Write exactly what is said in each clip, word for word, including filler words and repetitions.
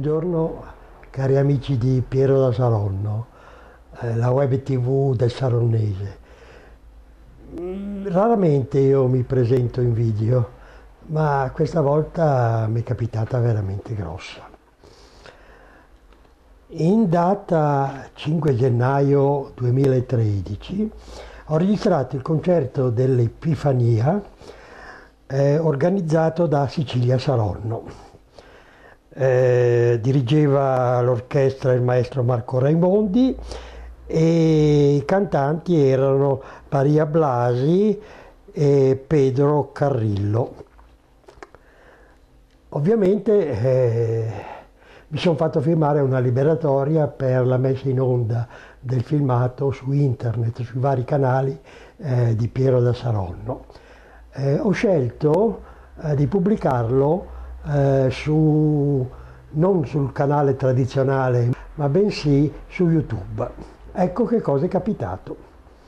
Buongiorno cari amici di Piero da Saronno, eh, la web tv del Saronnese. Mm, Raramente io mi presento in video, ma questa volta mi è capitata veramente grossa. In data cinque gennaio duemilatredici ho registrato il concerto dell'Epifania eh, organizzato da Sicilia Saronno. Eh, dirigeva l'orchestra il maestro Marco Raimondi e i cantanti erano Maria Blasi e Pedro Carrillo. Ovviamente eh, mi sono fatto firmare una liberatoria per la messa in onda del filmato su internet, sui vari canali eh, di Piero da Saronno. Eh, ho scelto eh, di pubblicarlo eh, su, non sul canale tradizionale, ma bensì su YouTube. Ecco che cosa è capitato.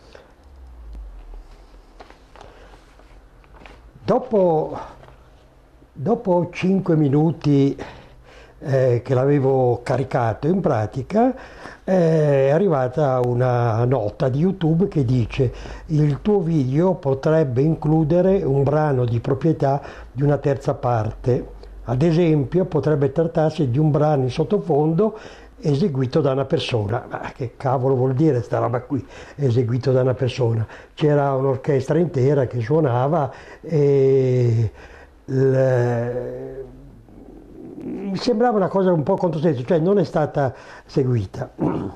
Dopo, dopo cinque minuti eh, che l'avevo caricato, in pratica è arrivata una nota di YouTube che dice: il tuo video potrebbe includere un brano di proprietà di una terza parte. Ad esempio, potrebbe trattarsi di un brano in sottofondo eseguito da una persona. Ma che cavolo vuol dire sta roba qui, eseguito da una persona? C'era un'orchestra intera che suonava e il... mi sembrava una cosa un po' controsenso, cioè non è stata seguita.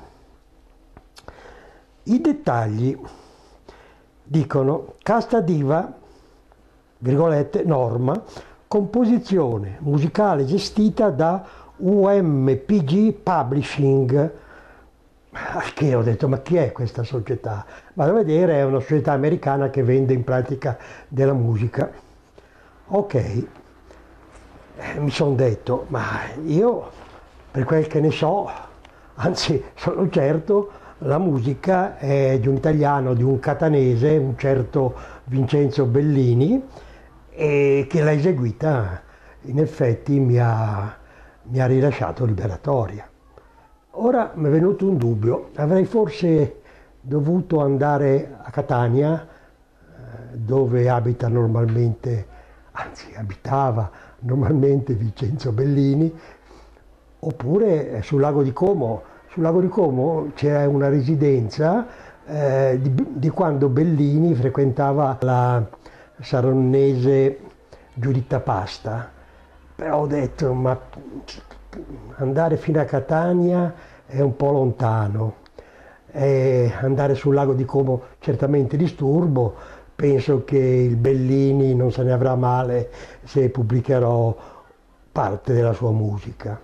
I dettagli dicono: casta diva, virgolette, Norma, composizione musicale gestita da U M P G Publishing. Che ho detto, ma chi è questa società? Vado a vedere, è una società americana che vende in pratica della musica. Ok, eh, mi sono detto, ma io, per quel che ne so, anzi sono certo, la musica è di un italiano, di un catanese, un certo Vincenzo Bellini, e che l'ha eseguita, in effetti mi ha, mi ha rilasciato liberatoria. Ora mi è venuto un dubbio: avrei forse dovuto andare a Catania, dove abita normalmente, anzi abitava normalmente Vincenzo Bellini, oppure sul lago di Como. Sul lago di Como c'è una residenza eh, di, di quando Bellini frequentava la saronnese Giuditta Pasta. Però ho detto, ma andare fino a Catania è un po' lontano, e andare sul lago di Como certamente disturbo. Penso che il Bellini non se ne avrà male se pubblicherò parte della sua musica.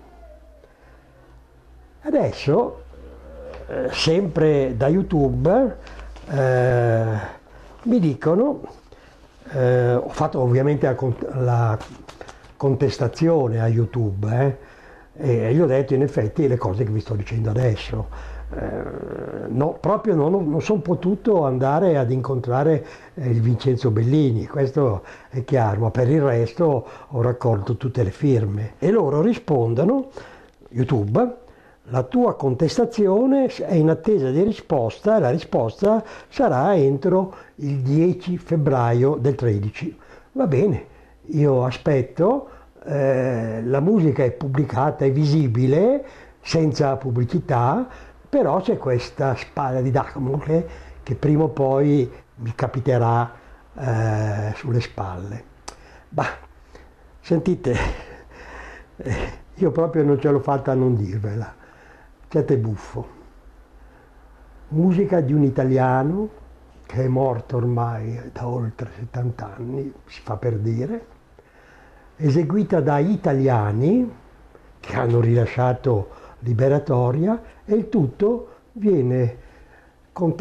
Adesso, eh, sempre da YouTube, eh, mi dicono, eh, ho fatto ovviamente la, la contestazione a YouTube, eh, e gli ho detto in effetti le cose che vi sto dicendo adesso. Eh, no, proprio non, non sono potuto andare ad incontrare eh, il Vincenzo Bellini, questo è chiaro, ma per il resto ho raccolto tutte le firme. E loro rispondono, YouTube: la tua contestazione è in attesa di risposta e la risposta sarà entro il dieci febbraio del tredici. Va bene, io aspetto, eh, la musica è pubblicata, è visibile, senza pubblicità, però c'è questa spada di Damocle che prima o poi mi capiterà eh, sulle spalle. Bah, sentite, eh, io proprio non ce l'ho fatta a non dirvela. Siete buffo. Musica di un italiano che è morto ormai da oltre settanta anni, si fa per dire, eseguita da italiani che hanno rilasciato liberatoria, e il tutto viene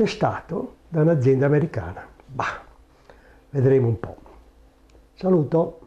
contestato da un'azienda americana. Bah, vedremo un po'. Saluto.